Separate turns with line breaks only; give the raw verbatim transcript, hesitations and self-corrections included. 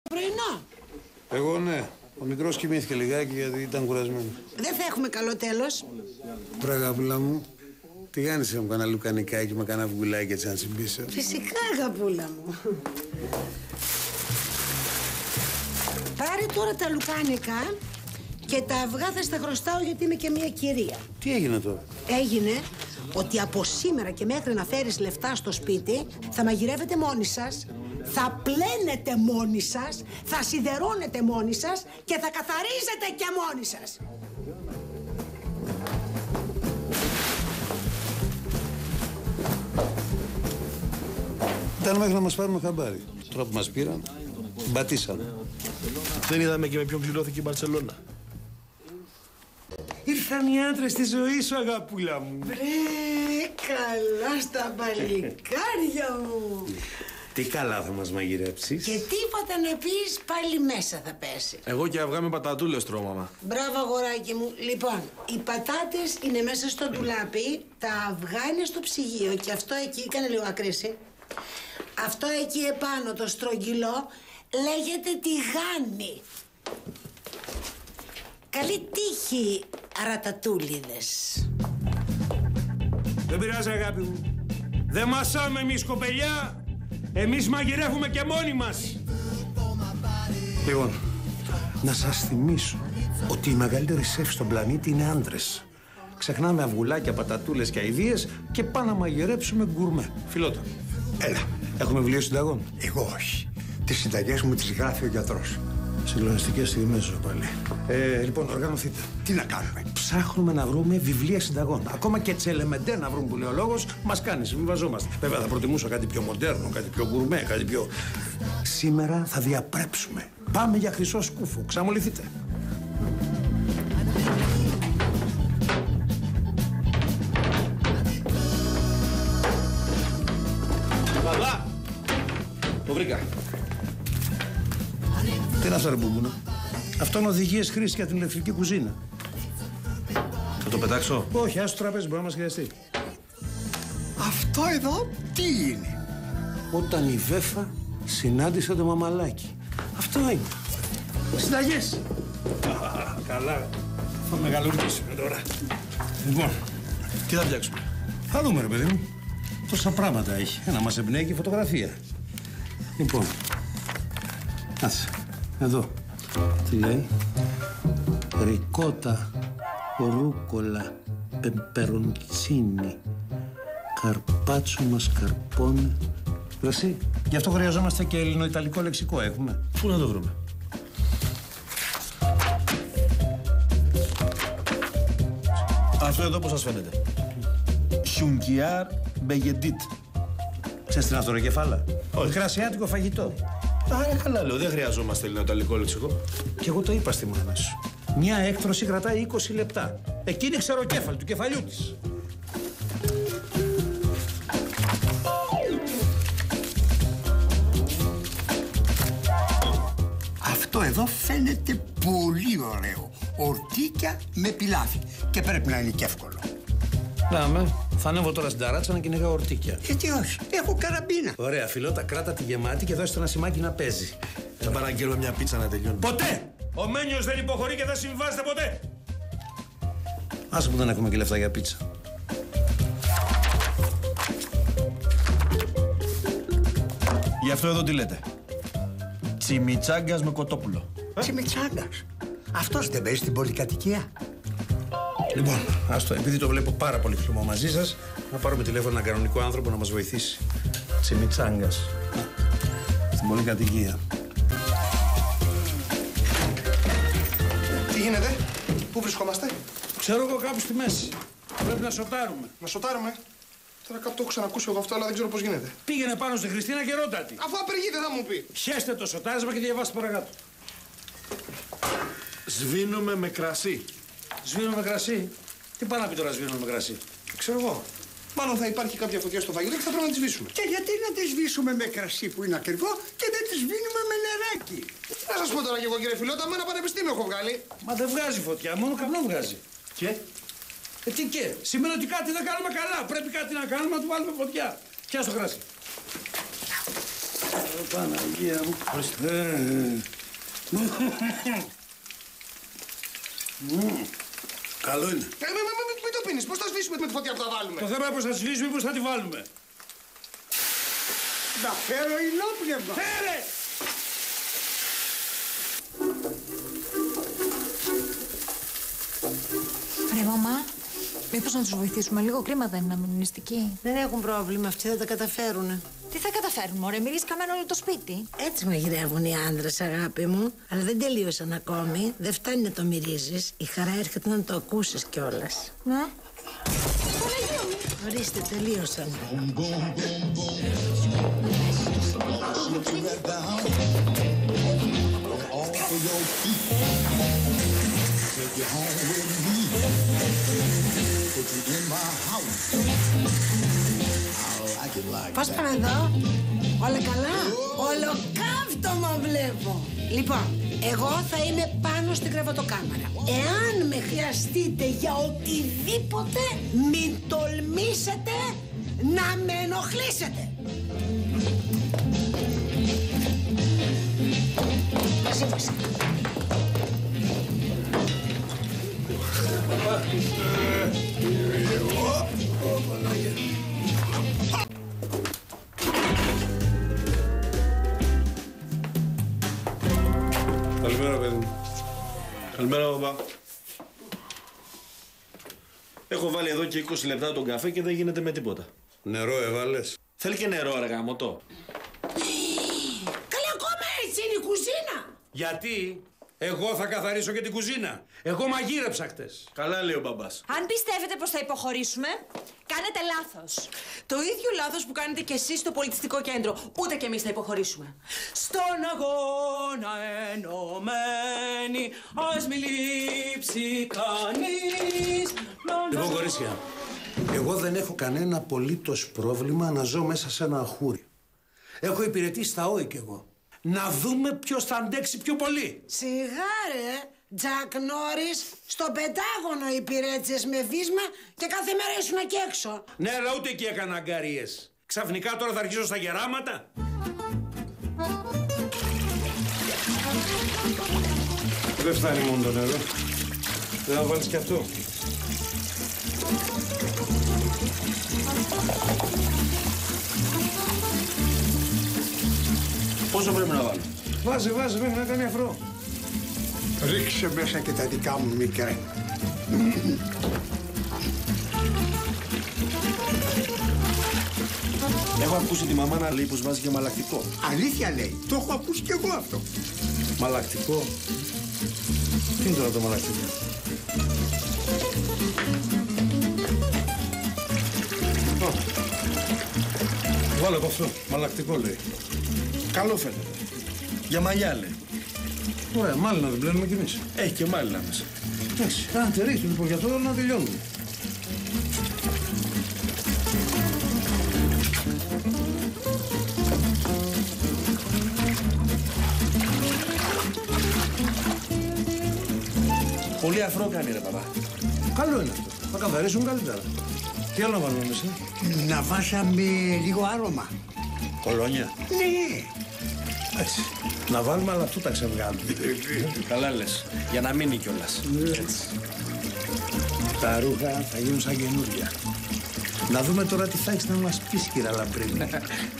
πρωινό.
Εγώ ναι. Ο μικρός κοιμήθηκε λιγάκι γιατί ήταν κουρασμένο.
Δεν θα έχουμε καλό τέλος.
Πραγαπούλα μου, τι κάνεις με κανένα λουκανικάκι, με κανένα βουλάκι έτσι να τσιμπήσω?
Φυσικά, αγαπούλα μου. Πάρε τώρα τα λουκάνικα και τα αυγά θα στα χρωστάω γιατί είμαι και μια κυρία.
Τι έγινε τώρα?
Έγινε ότι από σήμερα και μέχρι να φέρεις λεφτά στο σπίτι θα μαγειρεύετε μόνοι σας, θα πλένετε μόνοι σας, θα σιδερώνετε μόνοι σας και θα καθαρίζετε και μόνοι σας.
Ήταν μέχρι να μας πάρουμε χαμπάρι. Τώρα που μας πήραν, μπατήσανε.
Δεν είδαμε και με ποιον πληρώθηκε η Μπαρσελόνα.
Ήρθαν οι άντρες στη ζωή σου, αγαπούλα μου.
Βρε, καλά στα παλικάρια μου.
Τι καλά θα μας μαγειρέψεις.
Και τίποτα να πεις, πάλι μέσα θα πέσει.
Εγώ και αυγά με πατατούλες τρώω, μαμά.
Μπράβο, αγοράκι μου. Λοιπόν, οι πατάτες είναι μέσα στο ντουλάπι, τα αυγά είναι στο ψυγείο και αυτό εκεί, κάνε λίγο ακρίση. Αυτό εκεί επάνω, το στρογγυλό, λέγεται τηγάνι. Καλή τύχη, ρατατούλιδες.
Δεν πειράζει, αγάπη μου. Δεν μασάμε εμείς, κοπελιά. Εμείς μαγειρεύουμε και μόνοι μας.
Λοιπόν, να σας θυμίσω ότι οι μεγαλύτεροι σεφ στον πλανήτη είναι άντρες. Ξεχνάμε αυγουλάκια, πατατούλες και αηδίες και πάμε να μαγειρέψουμε γκουρμέ. Φιλότα.
Έλα.
Έχουμε βιβλίο συνταγών?
Εγώ όχι. Τις συνταγές μου τις γράφει ο γιατρός.
Συγκλονιστικές στιγμές ζω πάλι. Ε, λοιπόν, οργανωθείτε.
Τι να κάνουμε?
Ψάχνουμε να βρούμε βιβλία συνταγών. Ακόμα και τσελεμεντέ να βρούμε που λέει ο λόγος, μας κάνει, συμβιβαζόμαστε. Βέβαια, θα προτιμούσα κάτι πιο μοντέρνο, κάτι πιο γκουρμέ, κάτι πιο. Σήμερα θα διαπρέψουμε. Πάμε για χρυσό σκούφο. Ξαμολυθείτε.
Καλά! Το βρήκα.
Τι είναι αυτό, ρε Μπούμπουνα? Αυτό είναι οδηγίες χρήσης για την ηλεκτρική κουζίνα.
Θα το πετάξω?
Όχι, άσου το τραπέζι, μπορεί να μας χρειαστεί.
Αυτό εδώ τι είναι?
Όταν η Βέφα συνάντησε το μαμαλάκι. Αυτό είναι. Συνταγές. Καλά. Θα μεγαλουργήσουμε τώρα. Λοιπόν,
τι θα φτιάξουμε?
θα δούμε, ρε παιδί μου. Τόσα πράγματα έχει. Ένα μας εμπνέει και φωτογραφία. Λοιπόν, κάτσε. Εδώ. Τι λέει? Ρικότα, ρούκολα, πεπεροντσίνι, καρπάτσο μασκαρπόνε. Εσύ, γι' αυτό χρειαζόμαστε και ελληνοϊταλικό λεξικό, έχουμε.
Πού να το βρούμε? Αυτό εδώ πώς σας φαίνεται? Χιουνκιάρ μπεγεντίτ.
Ξέρεις τι είναι αυτό, ρε κεφάλα? Όχι. Κρασιάτικο φαγητό.
Άρα καλά λέω, δεν χρειαζόμαστε ελληνοϊταλικό λεξικό.
Κι εγώ το είπα στη μάνα σου. Μια έκτρωση κρατάει είκοσι λεπτά. Εκείνη ξεροκέφαλη του κεφαλιού της.
Αυτό εδώ φαίνεται πολύ ωραίο. Ορτίκια με πιλάφι. Και πρέπει να είναι και εύκολο.
Να με, θα ανέβω τώρα στην ταράτσα να κυνηγάω ορτίκια.
Γιατί όχι, έχω καραμπίνα.
Ωραία, φιλότα, κράτα τη γεμάτη και δώστε ένα σημάκι να παίζει.
Θα παραγγείλω μια πίτσα να τελειώνει.
Ποτέ! Ο Μένιος δεν υποχωρεί και δεν συμβάζεται ποτέ.
Άσε που δεν έχουμε και λεφτά για πίτσα.
Γι' αυτό εδώ τι λέτε? Τσιμιτσάγκας με κοτόπουλο.
Τσιμιτσάγκας. Αυτός δεν παίζει στην πολυκατοικία?
Λοιπόν, άστο, επειδή το βλέπω πάρα πολύ χλωμό μαζί σας, να πάρουμε τηλέφωνο έναν κανονικό άνθρωπο να μας βοηθήσει. Τσιμιτσάγκας. Στην πολυκατοικία.
Τι γίνεται, πού βρισκόμαστε?
Ξέρω εγώ, κάπου στη μέση. Πρέπει να σοτάρουμε.
Να σοτάρουμε. Τώρα κάπου το έχω ξανακούσει εγώ αυτό, αλλά δεν ξέρω πώς γίνεται.
Πήγαινε πάνω στη Χριστίνα και ρώτα τη.
Αφού απεργεί δεν θα μου πει.
Χέστε το σοτάρισμα και διαβάστε παρακάτω.
Σβήνουμε με κρασί.
Σβήνουμε με κρασί. Τι πάει να πει τώρα σβήνουμε με κρασί?
Ξέρω εγώ. Μάλλον θα υπάρχει κάποια φωτιά στο φαγητό και θα πρέπει να τη σβήσουμε.
Και γιατί να τη σβήσουμε με κρασί που είναι ακριβό και δεν τη σβήνουμε με νεράκι?
Να σας πω τώρα κι εγώ, κύριε Φιλότα, με ένα πανεπιστήμιο έχω βγάλει.
Μα δεν βγάζει φωτιά, μόνο καπνό βγάζει.
Και?
Ε, τι και? Σημαίνει ότι κάτι δεν κάνουμε καλά. Πρέπει κάτι να κάνουμε, να του βάλουμε φωτιά. Πιάσ' το κρασί. Παναγία μου. Ε, Καλό είναι.
Ε, μην μη, μη, μη το πίνεις. Πώς θα σβήσουμε με τη φωτιά που θα βάλουμε.
Το θέμα είναι πώς θα σβήσουμε ή πώς θα τη βάλουμε.
Να φέρω υλόπνευμα.
Φέρε!
Ρε μαμά, μήπως να τους βοηθήσουμε λίγο? Κρίμα δεν είναι να μείνουν νηστικοί.
Δεν έχουν πρόβλημα, αυτοί δεν τα καταφέρουνε.
Τι θα καταφέρουν, μωρέ, μυρίζει καμένο όλο το σπίτι.
Έτσι μαγειρεύουν οι άντρες, αγάπη μου. Αλλά δεν τελείωσαν ακόμη. Δεν φτάνει να το μυρίζεις. Η χαρά έρχεται να το ακούσεις κιόλας.
Ναι.
Ορίστε, τελείωσαν. Πώς πάμε εδώ? Όλα καλά? Ολοκαύτωμα βλέπω. Λοιπόν, εγώ θα είμαι πάνω στην κρεβατοκάμαρα. Εάν με χρειαστείτε για οτιδήποτε, μην τολμήσετε να με ενοχλήσετε. Σύμβαση.
Καλημέρα, παιδί μου.
Καλημέρα, παπά. Έχω βάλει εδώ και είκοσι λεπτά τον καφέ και δεν γίνεται με τίποτα.
Νερό έβαλες?
Θέλει και νερό, ρε γαμωτό.
Καλή, ακόμα έτσι είναι η κουζίνα.
Γιατί εγώ θα καθαρίσω και την κουζίνα. Εγώ μαγείρεψα χτες.
Καλά λέει ο μπαμπάς.
Αν πιστεύετε πως θα υποχωρήσουμε, κάνετε λάθος.
Το ίδιο λάθος που κάνετε κι εσείς στο πολιτιστικό κέντρο. Ούτε κι εμείς θα υποχωρήσουμε. Στον αγώνα ενωμένοι, ας μη λείψει κανείς.
Λοιπόν, κορίτσια, εγώ δεν έχω κανένα απολύτως πρόβλημα να ζω μέσα σε ένα αχούρι. Έχω υπηρετήσει στα ΟΗ κι εγώ. Να δούμε ποιος θα αντέξει πιο πολύ.
Σιγά ρε, Τζακ Νόρις, στο Πεντάγωνο υπηρέτησες με βίσμα και κάθε μέρα ήσουν και έξω.
Ναι, αλλά ούτε εκεί έκανα αγκαρίες. Ξαφνικά τώρα θα αρχίσω στα γεράματα.
Δεν φτάνει μόνο το νερό. Δεν θα βάλεις κι αυτό.
Πόσο πρέπει να βάλω?
Βάζε, βάζε, μέχρι να κάνει αφρό.
Ρίξε μέσα και τα δικά μου, μικρέ.
Έχω ακούσει τη μαμά να λέει πως βάζει και μαλακτικό.
Αλήθεια λέει. Το έχω ακούσει κι εγώ αυτό.
Μαλακτικό. Τι είναι τώρα το μαλακτικό? Ω, βάλε από αυτό. Μαλακτικό λέει.
Καλό φαίνεται. Για μαλλιά λέει.
Ωραία, μάλλον να δεν πλένουμε κι εμείς.
Έχει και μάλλον μέσα.
Εντάξει, κάντε ρίχνει λοιπόν για τώρα να τελειώνουμε.
Πολύ αφρό κάνει ρε παπά.
Καλό είναι αυτό. Θα καθαρίσουν καλύτερα. Τι άλλο να βάλουμε μέσα?
Να βάσαμε λίγο άρωμα.
Κολόνια.
Ναι.
Έτσι. Να βάλουμε, αλλά αυτό τα ξεβγάλουμε.
Καλά λες. Για να μείνει κιόλας.
Έτσι. Τα ρούχα θα γίνουν σαν καινούρια. Να δούμε τώρα τι θα έχεις να μας πεις, κύριε Λαμπρίνη.